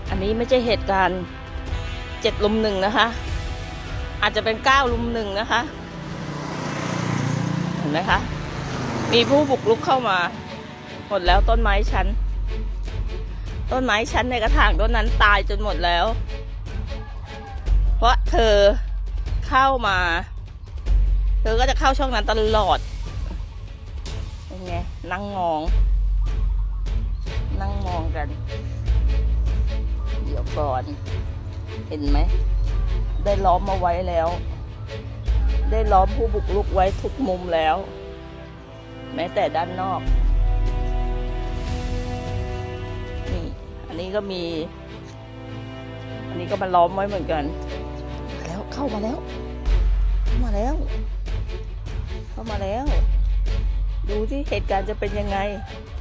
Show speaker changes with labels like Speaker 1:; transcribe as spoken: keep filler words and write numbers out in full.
Speaker 1: อันนี้ไม่ใช่เหตุการณ์เจ็ดลุมหนึ่งนะคะอาจจะเป็นเก้าลุมหนึ่งนะคะเห็นไหมคะมีผู้บุกรุกเข้ามาหมดแล้วต้นไม้ฉันต้นไม้ฉันในกระถางต้นนั้นตายจนหมดแล้วเพราะเธอเข้ามาเธอก็จะเข้าช่องนั้นตลอดเป็นไงนั่งมองนั่งมองกันเดี๋ยวก่อนเห็นไหมได้ล้อมมาไว้แล้วได้ล้อมผู้บุกรุกไว้ทุกมุมแล้วแม้แต่ด้านนอกนี่อันนี้ก็มีอันนี้ก็มาล้อมไว้เหมือนกันมาแล้วเข้ามาแล้วเข้ามาแล้วเข้ามาแล้วดูที่เหตุการณ์จะเป็นยังไง